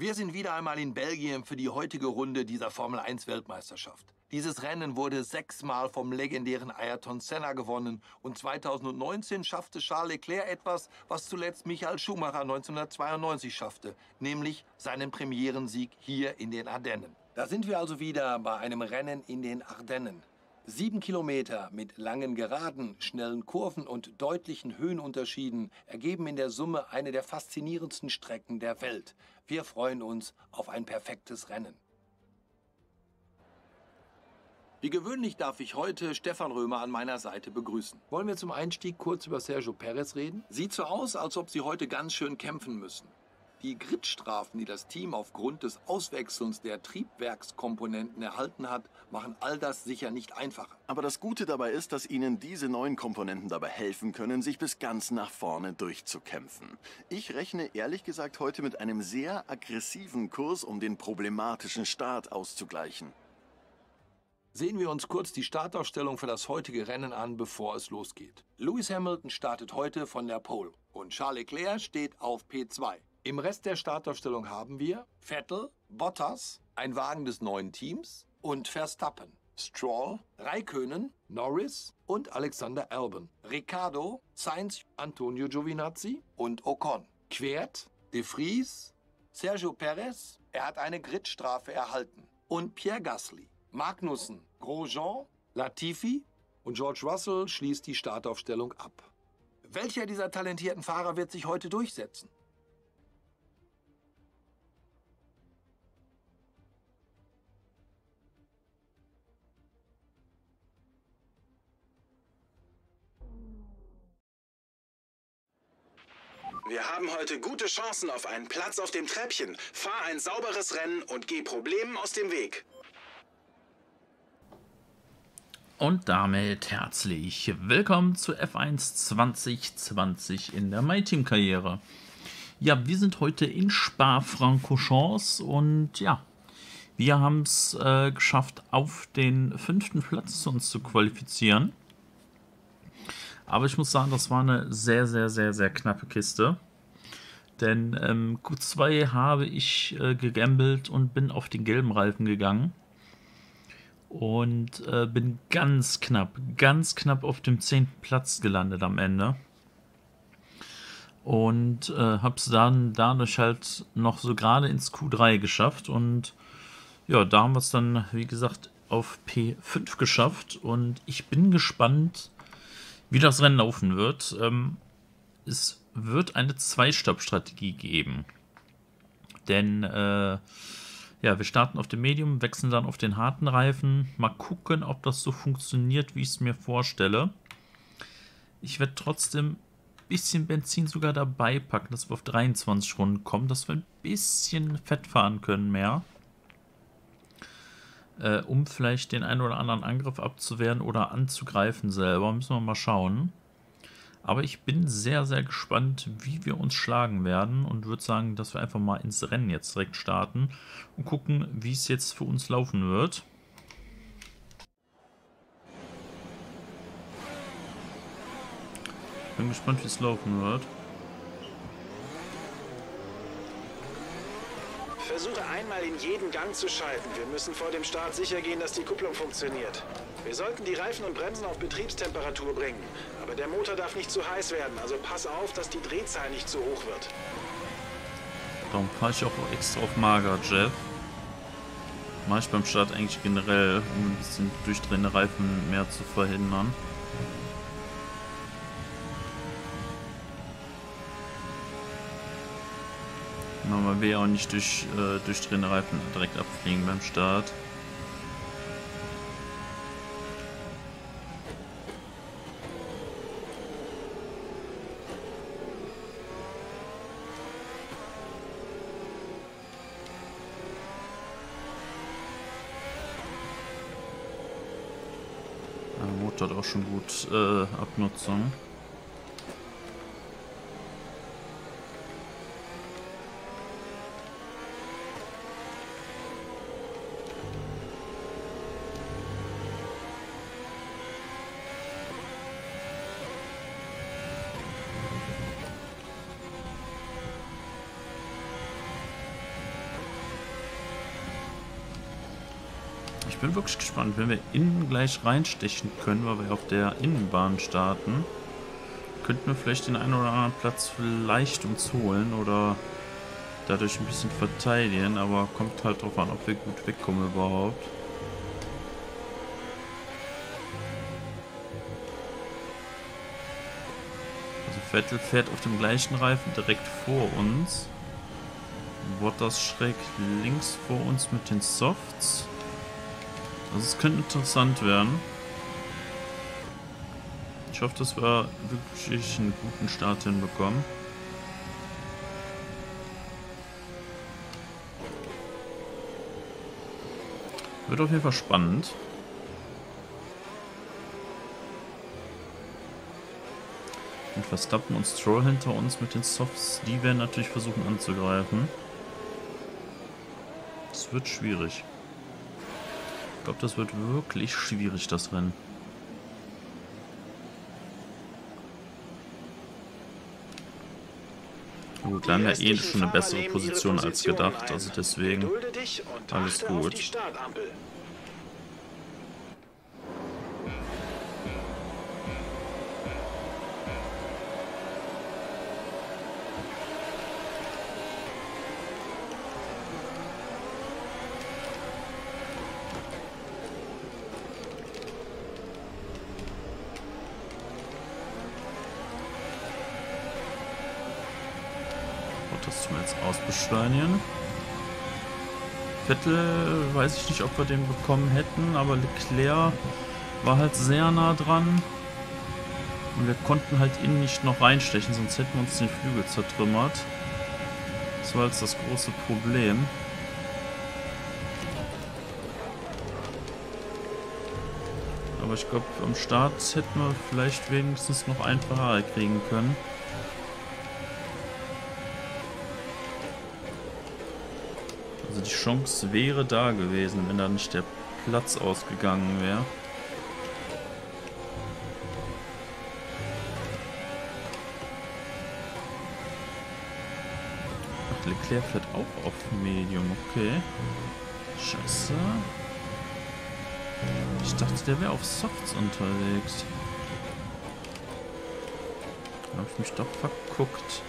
Wir sind wieder einmal in Belgien für die heutige Runde dieser Formel-1-Weltmeisterschaft. Dieses Rennen wurde 6-mal vom legendären Ayrton Senna gewonnen und 2019 schaffte Charles Leclerc etwas, was zuletzt Michael Schumacher 1992 schaffte, nämlich seinen Premierensieg hier in den Ardennen. Da sind wir also wieder bei einem Rennen in den Ardennen. 7 Kilometer mit langen Geraden, schnellen Kurven und deutlichen Höhenunterschieden ergeben in der Summe eine der faszinierendsten Strecken der Welt. Wir freuen uns auf ein perfektes Rennen. Wie gewöhnlich darf ich heute Stefan Römer an meiner Seite begrüßen. Wollen wir zum Einstieg kurz über Sergio Perez reden? Sieht so aus, als ob sie heute ganz schön kämpfen müssen. Die Gridstrafen, die das Team aufgrund des Auswechselns der Triebwerkskomponenten erhalten hat, machen all das sicher nicht einfacher. Aber das Gute dabei ist, dass Ihnen diese neuen Komponenten dabei helfen können, sich bis ganz nach vorne durchzukämpfen. Ich rechne ehrlich gesagt heute mit einem sehr aggressiven Kurs, um den problematischen Start auszugleichen. Sehen wir uns kurz die Startaufstellung für das heutige Rennen an, bevor es losgeht. Lewis Hamilton startet heute von der Pole und Charles Leclerc steht auf P2. Im Rest der Startaufstellung haben wir Vettel, Bottas, ein Wagen des neuen Teams und Verstappen, Stroll, Räikkönen, Norris und Alexander Albon, Ricciardo, Sainz, Antonio Giovinazzi und Ocon, Kvyat, De Vries, Sergio Perez, er hat eine Gridstrafe erhalten, und Pierre Gasly, Magnussen, Grosjean, Latifi und George Russell schließt die Startaufstellung ab. Welcher dieser talentierten Fahrer wird sich heute durchsetzen? Wir haben heute gute Chancen auf einen Platz auf dem Treppchen. Fahr ein sauberes Rennen und geh Problemen aus dem Weg. Und damit herzlich willkommen zu F1 2020 in der MyTeam-Karriere. Ja, wir sind heute in Spa-Francorchamps und ja, wir haben es geschafft, auf den 5. Platz uns zu qualifizieren. Aber ich muss sagen, das war eine sehr, sehr, sehr, sehr knappe Kiste. Denn Q2 habe ich gegambelt und bin auf den gelben Reifen gegangen. Und bin ganz knapp auf dem 10. Platz gelandet am Ende. Und habe es dann dadurch halt noch so gerade ins Q3 geschafft. Und ja, da haben wir es dann, wie gesagt, auf P5 geschafft. Und ich bin gespannt, wie das Rennen laufen wird. Es wird eine Zwei-Stopp-Strategie geben. Denn ja, wir starten auf dem Medium, wechseln dann auf den harten Reifen. Mal gucken, ob das so funktioniert, wie ich es mir vorstelle. Ich werde trotzdem ein bisschen Benzin sogar dabei packen, dass wir auf 23 Runden kommen, dass wir ein bisschen Fett fahren können mehr. Um vielleicht den einen oder anderen Angriff abzuwehren oder anzugreifen selber. Müssen wir mal schauen. Aber ich bin sehr, sehr gespannt, wie wir uns schlagen werden und würde sagen, dass wir einfach mal ins Rennen jetzt direkt starten und gucken, wie es jetzt für uns laufen wird. Bin gespannt, wie es laufen wird. Versuche einmal in jeden Gang zu schalten. Wir müssen vor dem Start sicher gehen, dass die Kupplung funktioniert. Wir sollten die Reifen und Bremsen auf Betriebstemperatur bringen. Aber der Motor darf nicht zu heiß werden, also pass auf, dass die Drehzahl nicht zu hoch wird. Darum fahre ich auch extra auf Mager, Jeff. Mache ich beim Start eigentlich generell, um ein bisschen durchdrehende Reifen mehr zu verhindern. Man will ja auch nicht durch durchdrehende Reifen direkt abfliegen beim Start. Der Motor hat auch schon gut Abnutzung. bin wirklich gespannt, wenn wir innen gleich reinstechen können, weil wir auf der Innenbahn starten, könnten wir vielleicht den einen oder anderen Platz vielleicht uns holen oder dadurch ein bisschen verteidigen, aber kommt halt drauf an, ob wir gut wegkommen überhaupt. Also Vettel fährt auf dem gleichen Reifen direkt vor uns. Bottas schräg links vor uns mit den Softs. Also es könnte interessant werden. Ich hoffe, dass wir wirklich einen guten Start hinbekommen. Wird auf jeden Fall spannend. Und Verstappen und Stroll hinter uns mit den Softs, die werden natürlich versuchen anzugreifen. Das wird schwierig. Ich glaube, das wird wirklich schwierig, das Rennen. Gut, wir haben ja eh schon eine bessere Position als gedacht, also deswegen alles gut. Das tun wir jetzt ausbeschleunigen. Vettel, weiß ich nicht, ob wir den bekommen hätten, aber Leclerc war halt sehr nah dran. Und wir konnten halt innen nicht noch reinstechen, sonst hätten wir uns den Flügel zertrümmert. Das war jetzt das große Problem. Aber ich glaube, am Start hätten wir vielleicht wenigstens noch ein Ferrari kriegen können. Also die Chance wäre da gewesen, wenn da nicht der Platz ausgegangen wäre. Ach, Leclerc fährt auch auf Medium, okay. Scheiße. Ich dachte, der wäre auf Softs unterwegs. Da habe ich mich doch verguckt.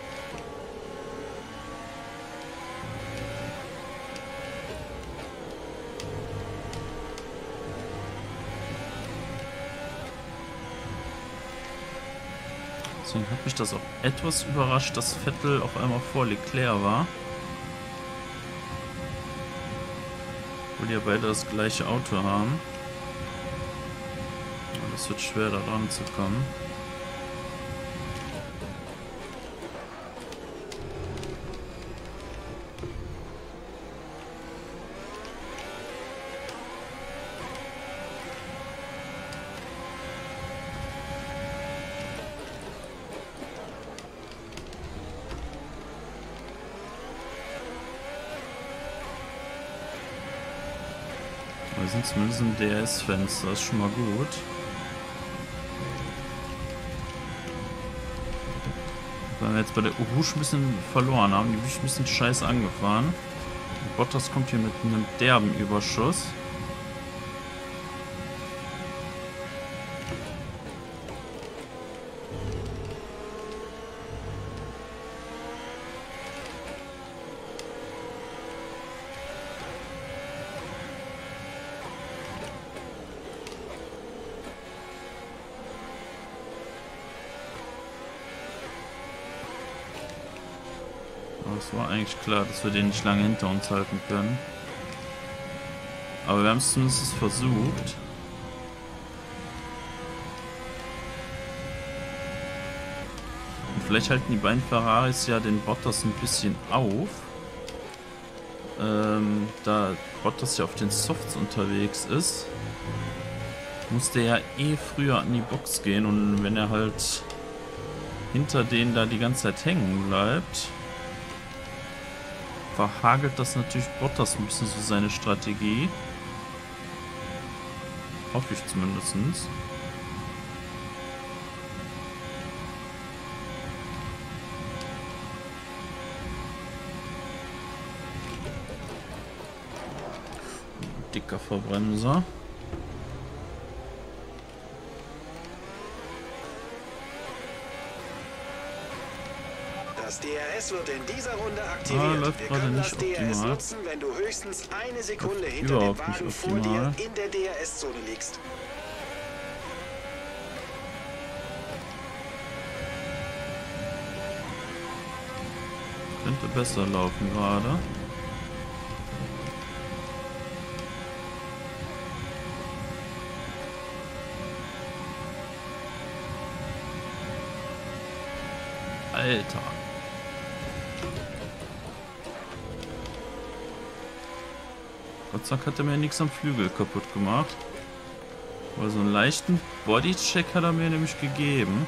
Deswegen hat mich das auch etwas überrascht, dass Vettel auf einmal vor Leclerc war. Obwohl die ja beide das gleiche Auto haben. Aber das wird schwer, da dran zu kommen. Wir sind zumindest im DRS-Fenster, das ist schon mal gut. Weil wir jetzt bei der Rouge ein bisschen verloren haben, die bin ich ein bisschen scheiße angefahren. Und Bottas kommt hier mit einem derben Überschuss. Es war eigentlich klar, dass wir den nicht lange hinter uns halten können. Aber wir haben es zumindest versucht. Und vielleicht halten die beiden Ferraris ja den Bottas ein bisschen auf. Da Bottas ja auf den Softs unterwegs ist, muss der ja eh früher an die Box gehen. Und wenn er halt hinter denen da die ganze Zeit hängen bleibt, verhagelt das natürlich Bottas ein bisschen so seine Strategie. Hoffe ich zumindest. dicker Verbremser. Das DRS wird in dieser Runde aktiviert. läuft Wir gerade können nicht das DRS optimal. nutzen, wenn du höchstens eine Sekunde Läuft hinter dem überhaupt nicht Wagen vor optimal. dir in der DRS-Zone liegst. Könnte besser laufen gerade. Alter. Gott sei Dank hat er mir nichts am Flügel kaputt gemacht. Aber so einen leichten Bodycheck hat er mir nämlich gegeben.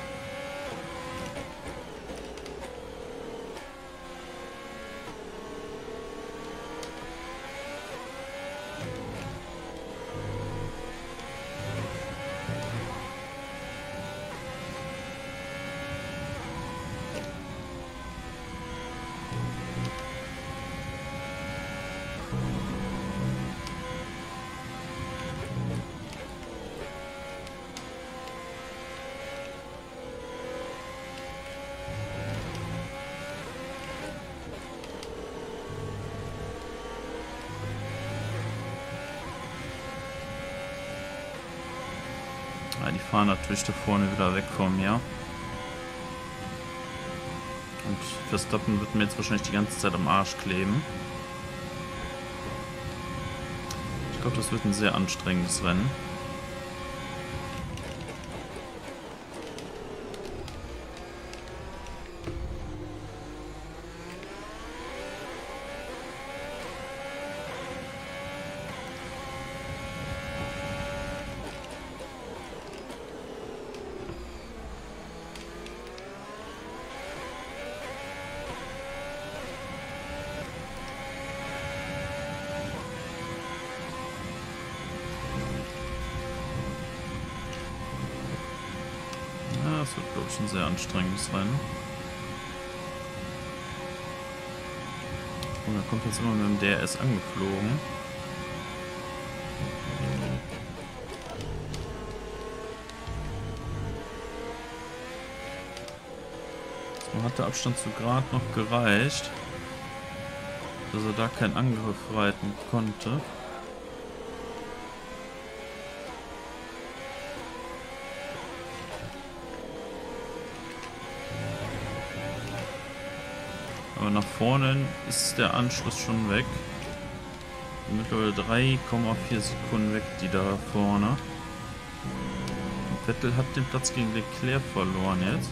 Ja, die fahren natürlich da vorne wieder weg von mir. Und Verstappen wird mir jetzt wahrscheinlich die ganze Zeit am Arsch kleben. Ich glaube, das wird ein sehr anstrengendes Rennen. Das wird, glaube ich, ein sehr anstrengendes Rennen. Und er kommt jetzt immer mit dem DRS angeflogen. So hat der Abstand so gerade noch gereicht, dass er da keinen Angriff reiten konnte. Aber nach vorne ist der Anschluss schon weg. Mittlerweile 3,4 Sekunden weg, die da vorne. Und Vettel hat den Platz gegen Leclerc verloren jetzt.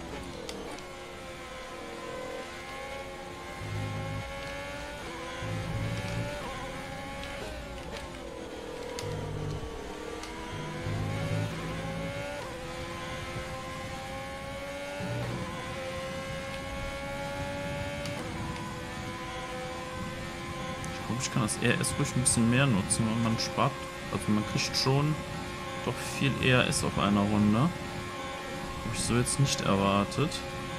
Ich kann das ERS ruhig ein bisschen mehr nutzen, weil man spart, also man kriegt schon doch viel ERS auf einer Runde. Habe ich so jetzt nicht erwartet.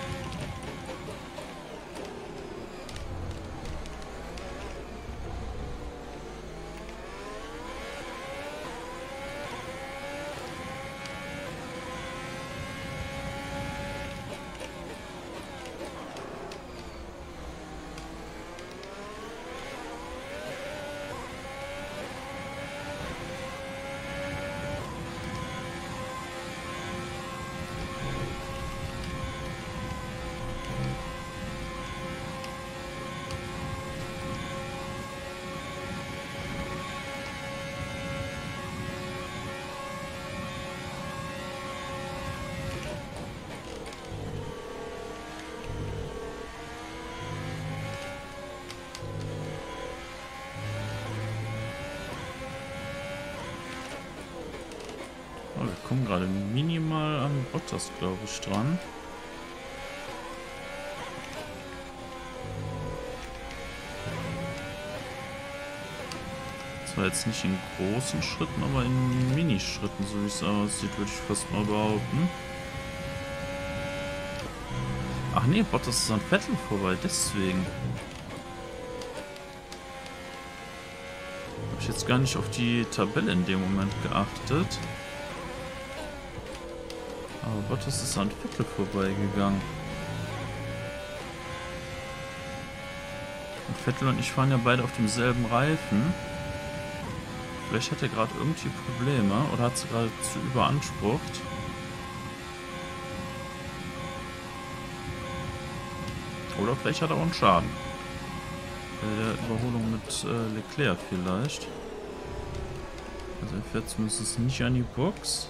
Oh, wir kommen gerade minimal an Bottas, glaube ich, dran. Zwar jetzt nicht in großen Schritten, aber in Minischritten, so wie es aussieht, würde ich fast mal behaupten. Ach nee, Bottas ist an Vettel vorbei, deswegen. Habe ich jetzt jetzt gar nicht auf die Tabelle in dem Moment geachtet. Aber Bottas ist an Vettel vorbeigegangen. Und Vettel und ich fahren ja beide auf demselben Reifen. Vielleicht hat er gerade irgendwie Probleme oder hat sie gerade zu überansprucht. Oder vielleicht hat er auch einen Schaden. Bei der Überholung mit Leclerc vielleicht. Also er fährt zumindest nicht an die Box.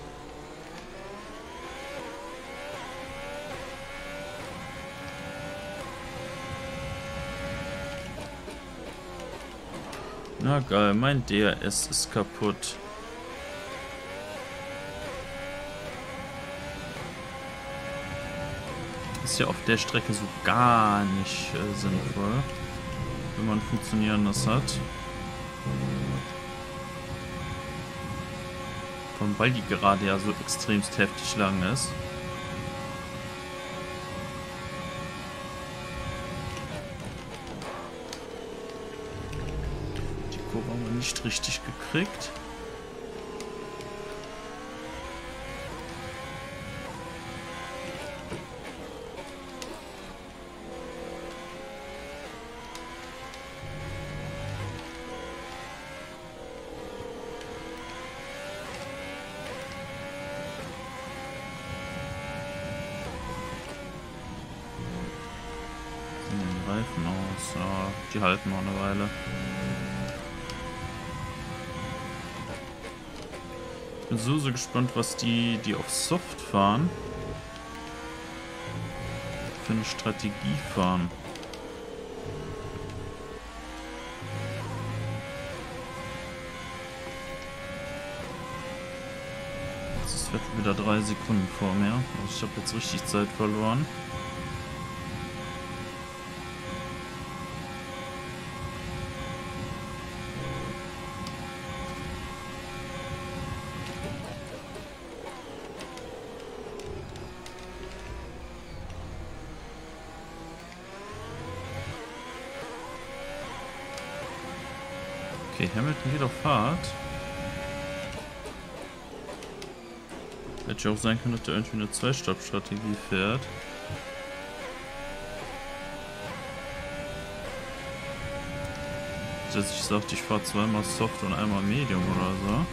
Na geil, mein DRS ist kaputt. Ist ja auf der Strecke so gar nicht sinnvoll, wenn man funktionierendes hat. Vor allem, weil die gerade ja so extremst heftig lang ist. Die Kurve haben wir nicht richtig gekriegt. Reifen aus. Ja, die halten noch eine Weile. Ich bin so gespannt, was die auf Soft fahren, für eine Strategie fahren. Jetzt ist Vettel wieder 3 Sekunden vor mir. Also ich habe jetzt richtig Zeit verloren. Okay, Hamilton geht auf Fahrt. Hätte ja auch sein können, dass der irgendwie eine 2-Stopp-Strategie fährt. Dass ich sagte, ich fahre zweimal Soft und einmal Medium oder so.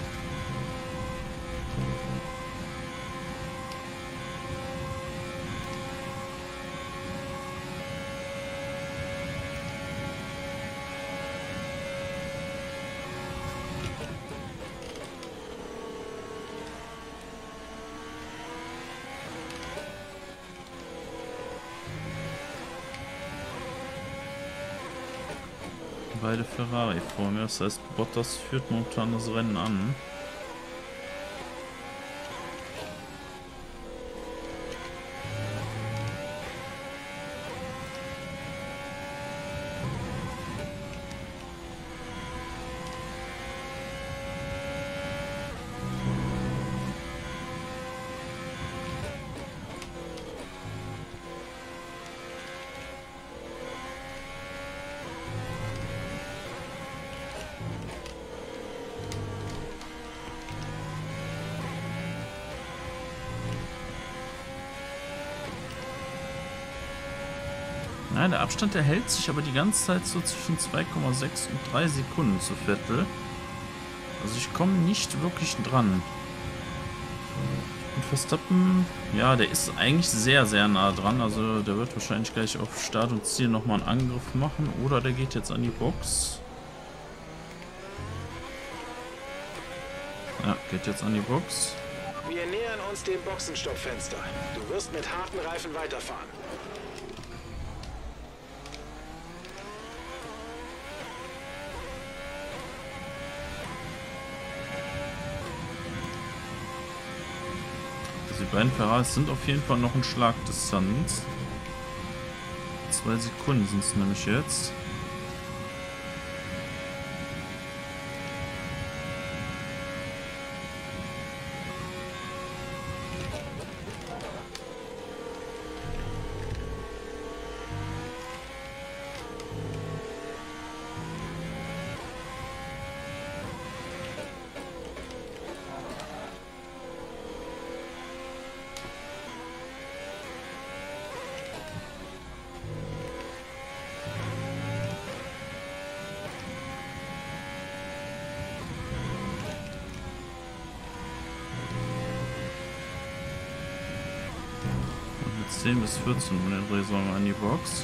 Beide Ferrari vor mir, das heißt Bottas führt momentan das Rennen an. Nein, der Abstand erhält sich aber die ganze Zeit so zwischen 2,6 und 3 Sekunden zu Vettel. Also ich komme nicht wirklich dran. Und Verstappen, ja, der ist eigentlich sehr nah dran. Also der wird wahrscheinlich gleich auf Start und Ziel nochmal einen Angriff machen. Oder der geht jetzt an die Box. Ja, geht jetzt an die Box. Wir nähern uns dem Boxenstoppfenster. Du wirst mit harten Reifen weiterfahren. Die beiden Ferraris sind auf jeden Fall noch in Schlagdistanz. 2 Sekunden sind es nämlich jetzt. Mit 10 bis 14 um den Dreh sollen wir an die Box.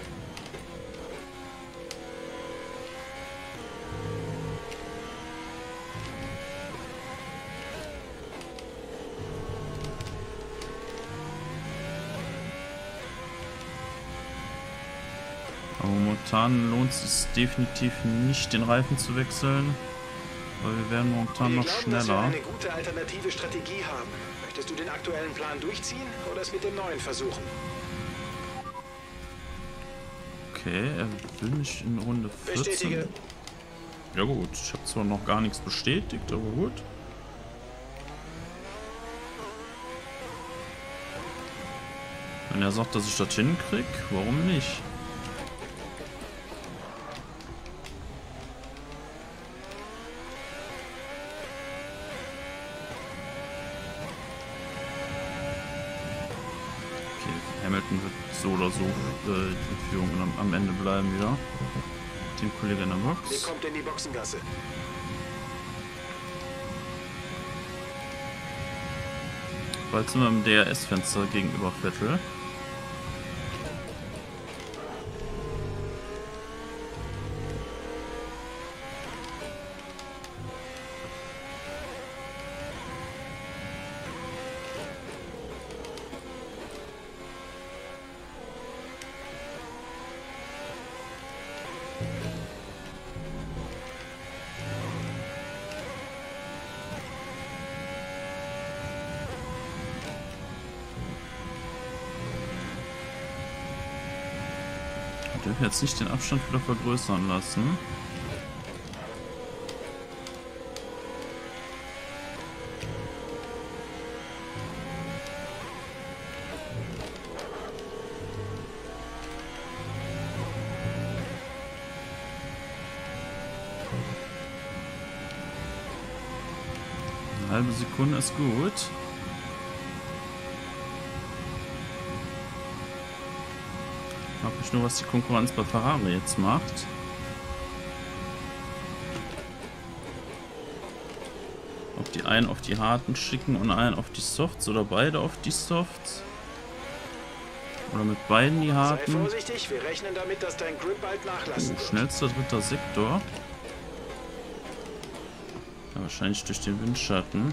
Aber momentan lohnt es sich definitiv nicht, den Reifen zu wechseln, weil wir werden momentan noch schneller. Dass wir eine gute alternative Strategie haben. Möchtest du den aktuellen Plan durchziehen oder es mit dem neuen versuchen? Okay, er will mich in Runde 14. Bestätige. Ja gut, ich habe zwar noch gar nichts bestätigt, aber gut. Wenn er sagt, dass ich das hinkriege, warum nicht? Hamilton wird so oder so in Führung am Ende bleiben wieder. Teamkollege in der Box. Ihr kommt in die Boxengasse. Bald sind wir im DRS-Fenster gegenüber Vettel. Ich dürfen jetzt nicht den Abstand wieder vergrößern lassen. Eine halbe Sekunde ist gut. Ich frage mich nur, was die Konkurrenz bei Ferrari jetzt macht. Ob die einen auf die harten schicken und einen auf die Softs oder beide auf die Softs. Oder mit beiden die harten. Sei vorsichtig, wir rechnen damit, dass dein Grip bald nachlassen wird. Schnellster dritter Sektor. Ja, wahrscheinlich durch den Windschatten.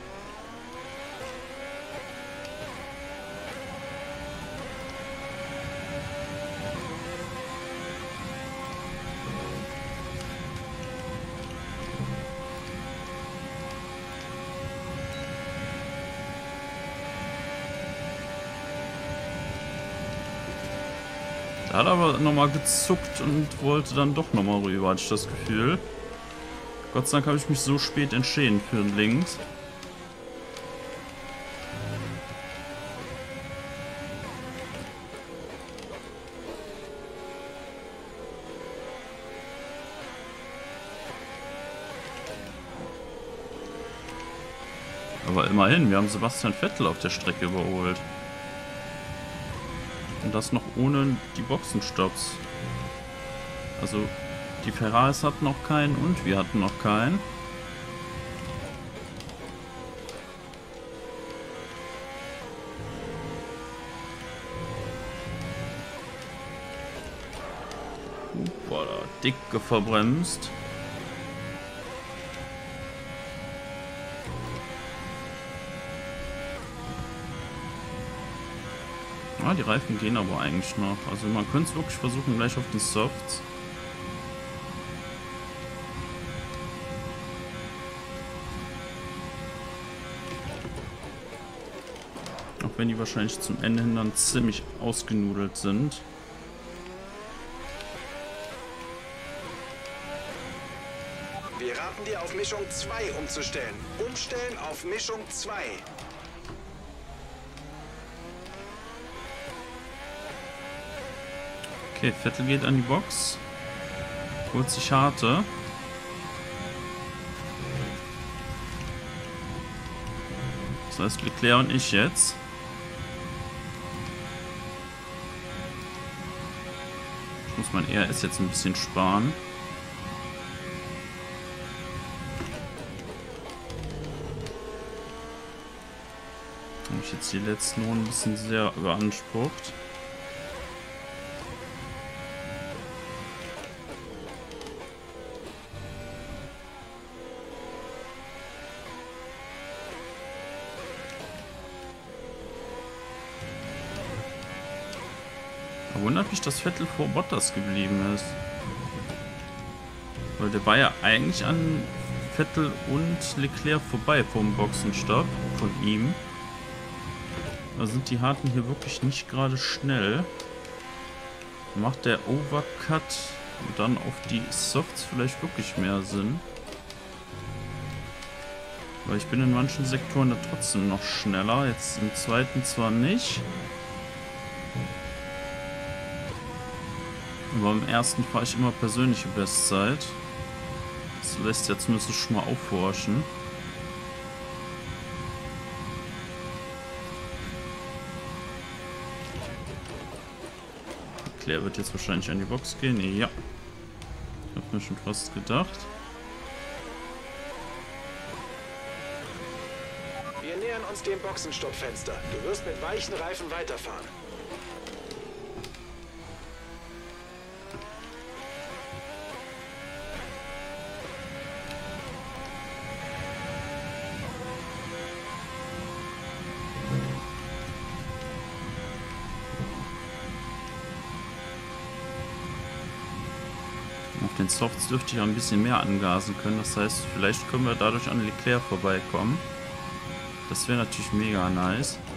Er hat aber nochmal gezuckt und wollte dann doch nochmal rüber, hatte ich das Gefühl. Gott sei Dank habe ich mich so spät entschieden für den Links. Aber immerhin, wir haben Sebastian Vettel auf der Strecke überholt. Und das noch ohne die Boxenstopps. Also die Ferraris hatten noch keinen und wir hatten noch keinen. Boah, da dicke verbremst. Ah, die Reifen gehen aber eigentlich noch. Also man könnte es wirklich versuchen, gleich auf den Softs. Auch wenn die wahrscheinlich zum Ende hin dann ziemlich ausgenudelt sind. Wir raten dir, auf Mischung 2 umzustellen. Umstellen auf Mischung 2. Okay, Vettel geht an die Box. Holt sich harte. Das heißt Leclerc und ich jetzt. Ich muss mein RS jetzt ein bisschen sparen. Habe ich jetzt die letzten Runden ein bisschen sehr beansprucht. Wundert mich, dass Vettel vor Bottas geblieben ist. Weil der war ja eigentlich an Vettel und Leclerc vorbei vom Boxenstopp von ihm. Da sind die Harten hier wirklich nicht gerade schnell. Macht der Overcut und dann auf die Softs vielleicht wirklich mehr Sinn. Weil ich bin in manchen Sektoren da trotzdem noch schneller. Jetzt im zweiten zwar nicht. Aber im ersten fahre ich immer persönliche Bestzeit. Das lässt ja zumindest schon mal aufhorchen. Claire wird jetzt wahrscheinlich an die Box gehen. Ja. Ich habe mir schon fast gedacht. Wir nähern uns dem Boxenstoppfenster. Du wirst mit weichen Reifen weiterfahren. Auf den Softs dürfte ich auch ein bisschen mehr angasen können. Das heißt, vielleicht können wir dadurch an Leclerc vorbeikommen. Das wäre natürlich mega nice.